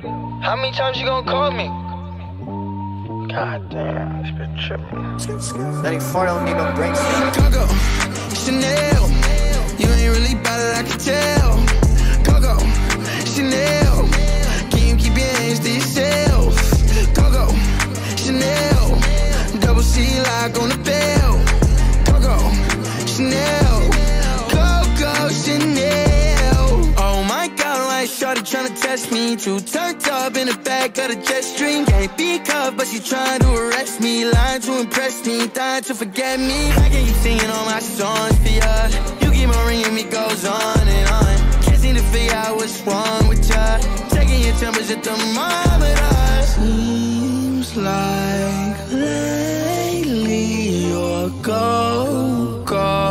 How many times you gonna call me? God damn, this bitch tripping. 34 don't need no brakes. Coco, Chanel, you ain't really bad it, I can tell. Coco, Chanel, can you keep your hands to yourself? Coco, Chanel, double C lock on the bell. Coco, Chanel, Coco, Chanel. Oh my God, like shorty tryna test me. Too turned up in the back of the jet stream. Can't be cuffed, but she trying to arrest me. Lying to impress me, dying to forget me. I can keep singing all my songs for ya. You keep on ringing me, goes on and on. Can't seem to figure out what's wrong with ya. Taking your temperature thermometer. Seems like lately you're go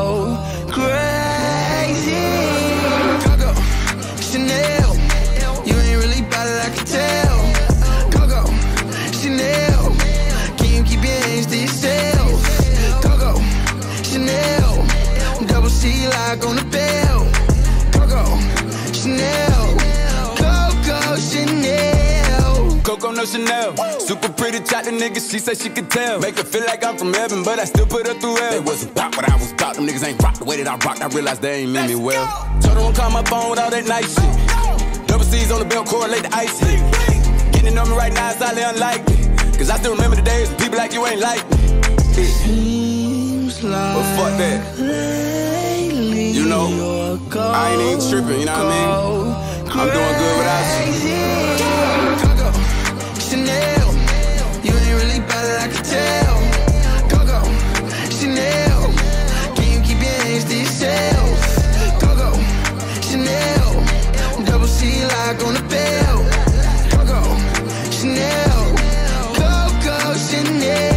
crazy. Coco, Chanel, you ain't really bad it, I can tell. Coco, Chanel, can you keep your hands to yourself? Coco, Chanel, double C lock on the bell. Coco, Chanel, Coco, Chanel. Coco no Chanel, super pretty, chat the nigga, she said she could tell. Make her feel like I'm from heaven, but I still put her through hell. They wasn't about what I was about, them niggas ain't rock the way that I rocked. I realized they ain't mean me well. Told her don't call my phone with all that nice shit. Double C's on the belt, correlate the ice hit. Getting on me right now is highly unlikely, cause I still remember the days when people like you ain't like me. Seems like but fuck that, you know, I ain't even tripping, you know what I mean? I'm doing good without you. Coco, Chanel, you ain't really bad it, I can tell. Coco, Chanel, can you keep your hands to yourself? Coco, Chanel, double C lock on the bell. Coco, Chanel, Coco, Chanel.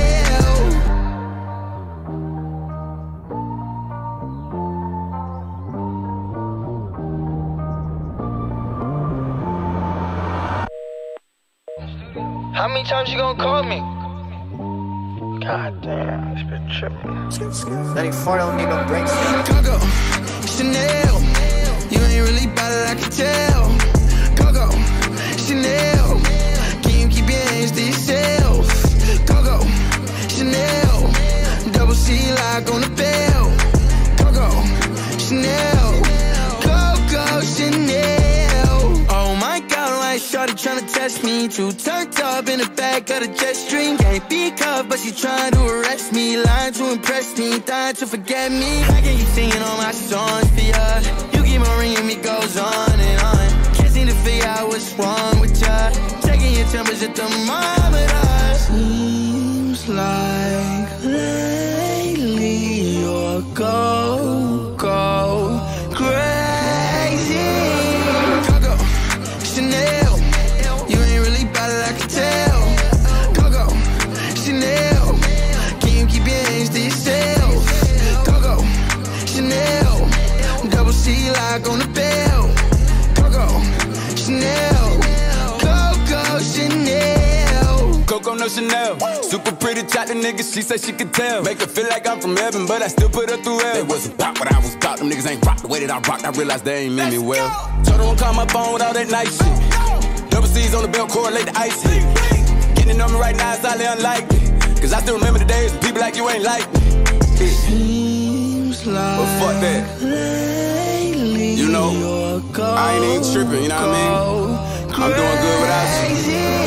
How many times you gonna call me? God damn, this bitch tripping. 34 don't need no brakes. Coco, Chanel, you ain't really bad it, I can tell. Coco, Chanel, can you keep your hands to yourself? Coco, Chanel, double C lock on the bell. Coco, Chanel, Coco, Chanel. Oh my God, like shorty tryna test me. Too turned up in the back of the jet stream. Can't be cuffed, but she trying to arrest me. Lying to impress me, dying to forget me. I can keep singing all my songs for ya. You keep on ringing me, goes on and on. Can't seem to figure out what's wrong with ya. Taking your temperature thermometer. Seems like lately you're go crazy. Coco, Chanel, you ain't really bad it, I can tell. Coco, Chanel, can you keep your hands to yourself? Coco, Chanel, double C lock on the bell. Coco, Chanel, Coco, Chanel. Coco no Chanel, super pretty, chat the nigga, she said she could tell. Make her feel like I'm from heaven, but I still put her through hell. They wasn't about what I was about, them niggas ain't rock the way that I rocked. I realized they ain't mean me well. Told her don't call my phone with all that nice shit. Double C's on the belt, correlate the ice hit. Getting on me right now is highly unlikely, cause I still remember the days when people like you ain't like me. Seems like but fuck that, you know, I ain't even tripping, you know what I mean? I'm doing good without you.